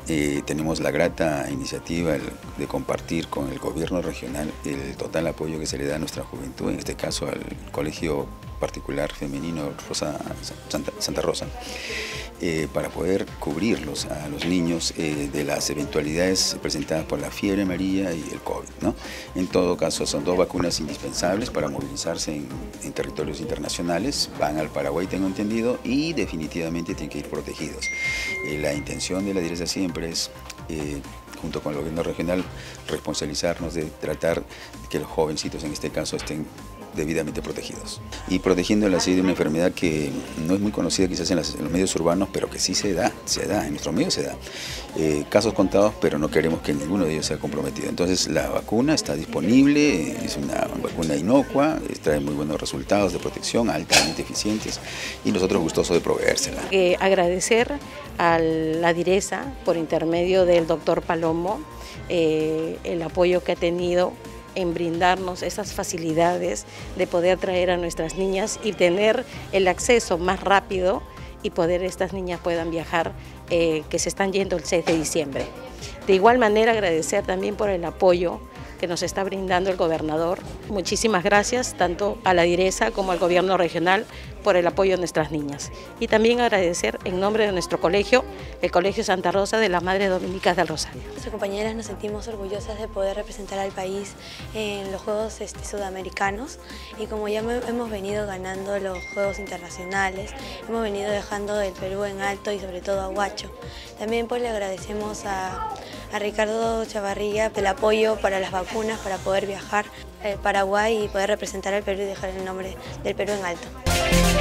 tenemos la grata iniciativa de compartir con el gobierno regional el total apoyo que se le da a nuestra juventud, en este caso al Colegio Particular Femenino Santa Rosa, para poder cubrirlos a los niños de las eventualidades presentadas por la fiebre amarilla y el COVID, ¿no? En todo caso, son dos vacunas indispensables para movilizarse en territorios internacionales. Van al Paraguay, tengo entendido, y definitivamente tienen que ir protegidos. La intención de la DIRESA siempre es, junto con el gobierno regional, responsabilizarnos de tratar de que los jovencitos, en este caso, estén debidamente protegidos. Y protegiéndola así de una enfermedad que no es muy conocida quizás en los medios urbanos, pero que sí se da, en nuestros medios se da. Casos contados, pero no queremos que ninguno de ellos sea comprometido. Entonces la vacuna está disponible, es una vacuna inocua, trae muy buenos resultados de protección, altamente eficientes, y nosotros gustosos de proveérsela. Agradecer a la DIRESA por intermedio del doctor Palomo el apoyo que ha tenido en brindarnos esas facilidades de poder traer a nuestras niñas y tener el acceso más rápido y poder estas niñas puedan viajar, que se están yendo el 6 de diciembre. De igual manera agradecer también por el apoyo que nos está brindando el gobernador. Muchísimas gracias tanto a la DIRESA como al gobierno regional por el apoyo a nuestras niñas. Y también agradecer en nombre de nuestro colegio, el Colegio Santa Rosa de las Madres Dominicas del Rosario. Nuestras compañeras nos sentimos orgullosas de poder representar al país en los Juegos Sudamericanos, y como ya hemos venido ganando los Juegos Internacionales, hemos venido dejando el Perú en alto y sobre todo a Huacho. También pues le agradecemos a Ricardo Chavarría el apoyo para las vacunas, para poder viajar al Paraguay y poder representar al Perú y dejar el nombre del Perú en alto.